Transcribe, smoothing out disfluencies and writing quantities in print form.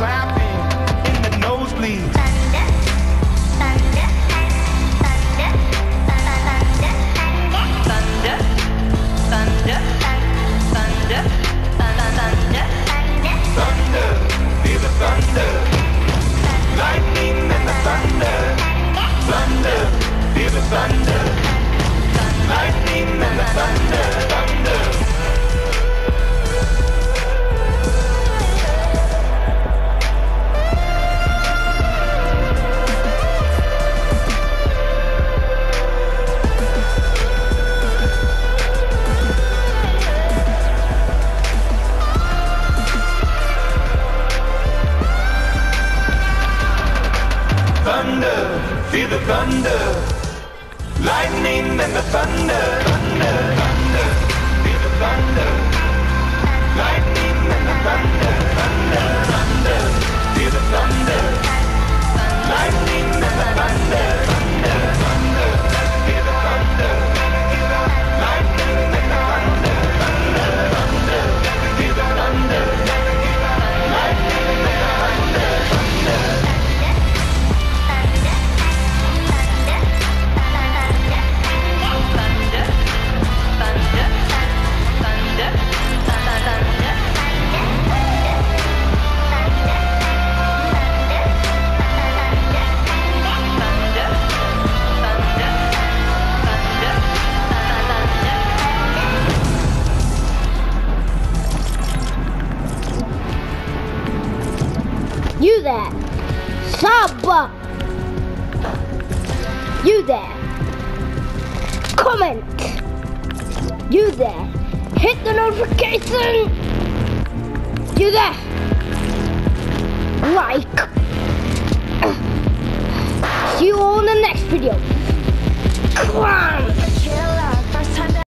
clapping in the nosebleed. Thunder, thunder, thunder, thunder, thunder, thunder, thunder, Thunder, feel the thunder. Lightning and the thunder. Thunder, feel the thunder. Lightning and the thunder. Thunder. Thunder, feel the thunder. Lightning and the thunder. Thunder, thunder, feel the thunder. Lightning and the thunder. Thunder, thunder, feel the thunder. Lightning and the thunder. Thunder, thunder, feel the thunder. Lightning and the thunder. Thunder, thunder, feel the thunder. Lightning and the thunder. Thunder. You there, sub. You there, comment. You there, hit the notification. You there, like. See you all in the next video.